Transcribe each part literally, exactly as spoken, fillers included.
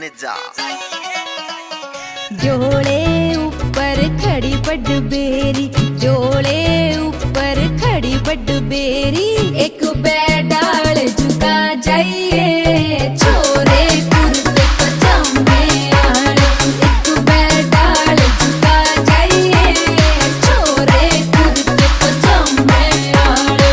जा। डोले ऊपर खड़ी बड़ बेरी, डोले ऊपर खड़ी बड़ बेरी, एक बैडाल झुका जाइए छोरे कुर्ते पजामे आले, एक बैडाल झुका जाइए छोरे कुर्ते पजामे आले।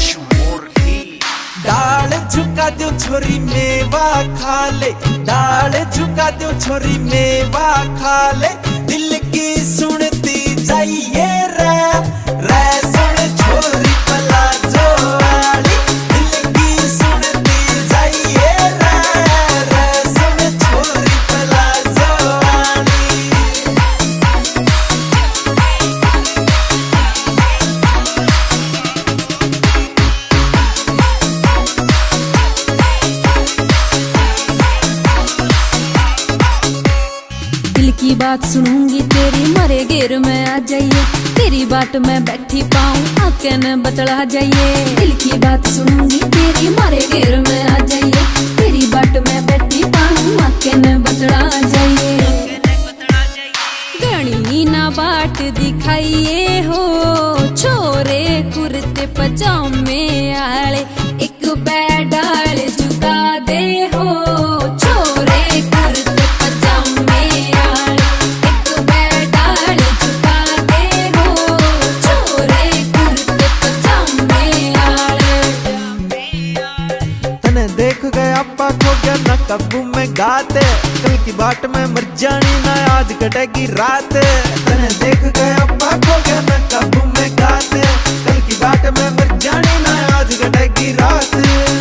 डाल झुका दो छोरी मेवा खा ले, डाल झुका दो छोरी मेवा खा ले, दिल की सुनती जाइए रे रे सुन छोरी पलाजो वाली, दिल की सुनती जाइए रे रे सुन छोरी पलाजो वाली। दिल की बात सुनूंगी तेरी मरे घेर में आ जाइए, तेरी बात में बैठी पाऊं आके न बतला जाइए। दिल की बात सुनूंगी तेरी मरे घेर में आ जाइए, तेरी बात में बैठी पाऊं आके न बतला जाइए। गणी ना बाट दिखाइए हो छोरे कुर्ते पजामे आले, एक बैडाल झुका दे हो छोरे कुर्ते पजामे आले, एक बैडाल झुका दे हो छोरे कुर्ते पजामे आले। तने देख गया खो गया ना काबू में गाते, कल की बाट में मर जानी ना आज कटेगी रात। तने देख गया खो गया ना काबू में गाते, कल की बाट में मर जानी ना आज कटेगी रात।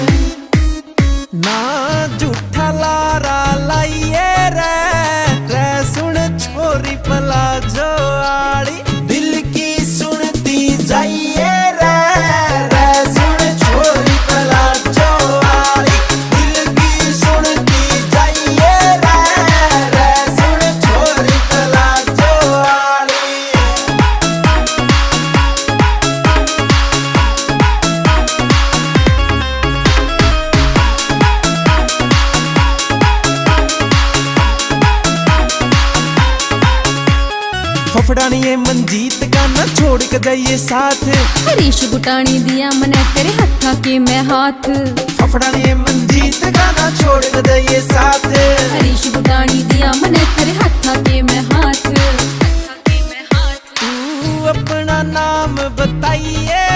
ना झूठा लारा लाइए रे रे सुन छोरी पलाजो वाली, दिल की सुनती जाइए रे रे सुन छोरी पलाजो वाली, दिल की सुनती जाइए रे रे सुन छोरी पलाजो वाली। फफड़ानी ये मंजीत का ना छोड़ के जाइए साथ, हरीश गुटानी दिया मने तेरे हत्था के मैं हाथ, फफड़ानी ये मंजीत का ना छोड़ के जाइए साथ, हरीश गुटानी दिया मने तेरे हत्था के मैं हाथ। तू अपना नाम बताइए